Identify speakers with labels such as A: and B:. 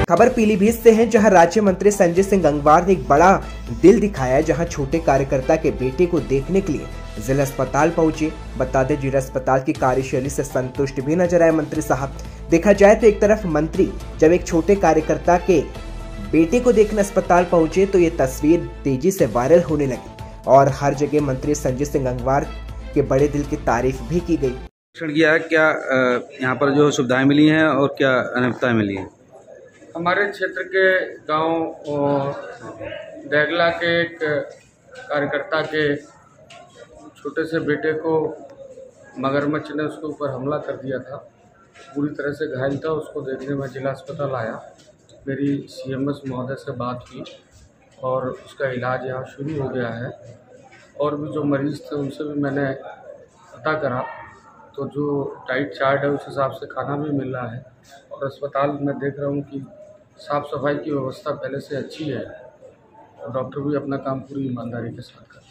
A: खबर पीलीभीत से है, जहां राज्य मंत्री संजय सिंह गंगवार ने एक बड़ा दिल दिखाया है, जहां छोटे कार्यकर्ता के बेटे को देखने के लिए जिला अस्पताल पहुंचे। बता दें, जिला अस्पताल की कार्यशैली से संतुष्ट भी नजर आए मंत्री साहब। देखा जाए तो एक तरफ मंत्री जब एक छोटे कार्यकर्ता के बेटे को देखने अस्पताल पहुंचे तो ये तस्वीर तेजी से वायरल होने लगी और हर जगह मंत्री संजय सिंह गंगवार के बड़े दिल की तारीफ भी की गई।
B: किया है क्या यहाँ पर जो सुविधाएं मिली हैं और क्या अनुभवताएं मिली हैं?
C: हमारे क्षेत्र के गांव देगला के एक कार्यकर्ता के छोटे से बेटे को मगरमच्छ ने उसके ऊपर हमला कर दिया था, पूरी तरह से घायल था। उसको देखने में जिला अस्पताल आया, मेरी सीएमएस महोदय से बात हुई और उसका इलाज यहाँ शुरू हो गया है। और भी जो मरीज़ थे उनसे भी मैंने पता करा, तो जो डाइट चार्ट है उस हिसाब से खाना भी मिल रहा है और अस्पताल में देख रहा हूँ कि साफ़ सफाई की व्यवस्था पहले से अच्छी है और डॉक्टर भी अपना काम पूरी ईमानदारी के साथ कर रहे हैं।